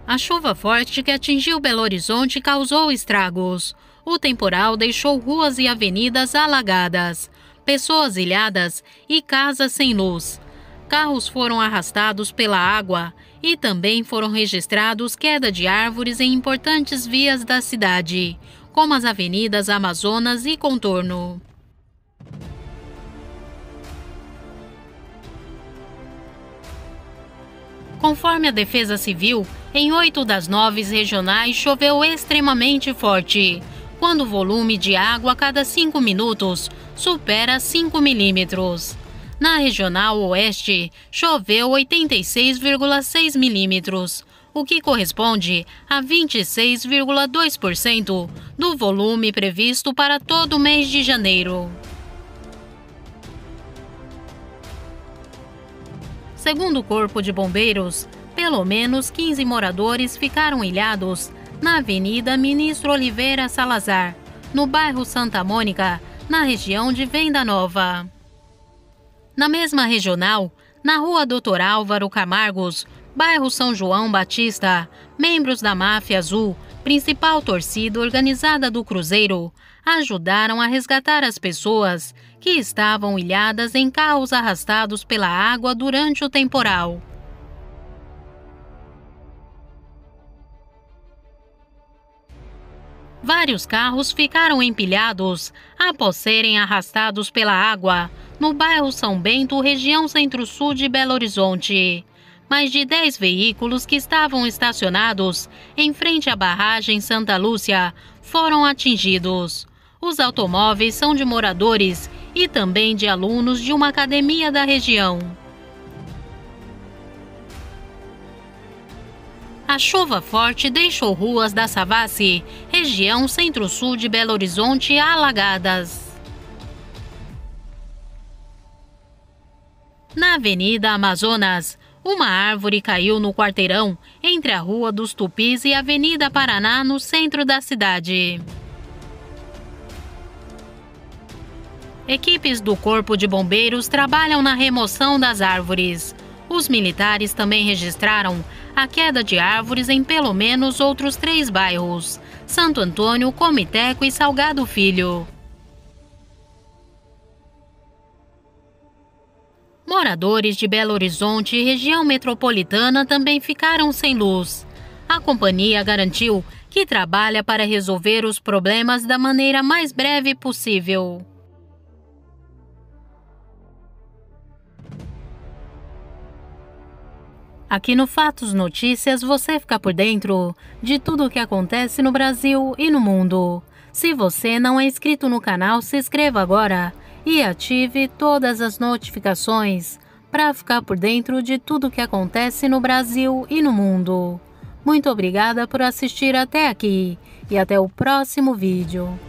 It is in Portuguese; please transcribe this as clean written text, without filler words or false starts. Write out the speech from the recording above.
A chuva forte que atingiu Belo Horizonte causou estragos. O temporal deixou ruas e avenidas alagadas, pessoas ilhadas e casas sem luz. Carros foram arrastados pela água e também foram registrados queda de árvores em importantes vias da cidade, como as avenidas Amazonas e Contorno. Conforme a Defesa Civil, em 8 das 9 regionais choveu extremamente forte, quando o volume de água a cada 5 minutos supera 5 milímetros. Na Regional Oeste, choveu 86,6 milímetros, o que corresponde a 26,2% do volume previsto para todo o mês de janeiro. Segundo o Corpo de Bombeiros, pelo menos 15 moradores ficaram ilhados na Avenida Ministro Oliveira Salazar, no bairro Santa Mônica, na região de Venda Nova. Na mesma regional, na Rua Dr. Álvaro Camargos, bairro São João Batista, membros da Máfia Azul, principal torcida organizada do Cruzeiro, ajudaram a resgatar as pessoas que estavam ilhadas em carros arrastados pela água durante o temporal. Vários carros ficaram empilhados após serem arrastados pela água no bairro São Bento, região Centro-Sul de Belo Horizonte. Mais de 10 veículos que estavam estacionados em frente à barragem Santa Lúcia foram atingidos. Os automóveis são de moradores e também de alunos de uma academia da região. A chuva forte deixou ruas da Savassi, região Centro-Sul de Belo Horizonte, alagadas. Na Avenida Amazonas, uma árvore caiu no quarteirão entre a Rua dos Tupis e a Avenida Paraná, no centro da cidade. Equipes do Corpo de Bombeiros trabalham na remoção das árvores. Os militares também registraram a queda de árvores em pelo menos outros 3 bairros: Santo Antônio, Comiteco e Salgado Filho. Moradores de Belo Horizonte e região metropolitana também ficaram sem luz. A companhia garantiu que trabalha para resolver os problemas da maneira mais breve possível. Aqui no Fatos Notícias você fica por dentro de tudo o que acontece no Brasil e no mundo. Se você não é inscrito no canal, se inscreva agora e ative todas as notificações para ficar por dentro de tudo o que acontece no Brasil e no mundo. Muito obrigada por assistir até aqui e até o próximo vídeo.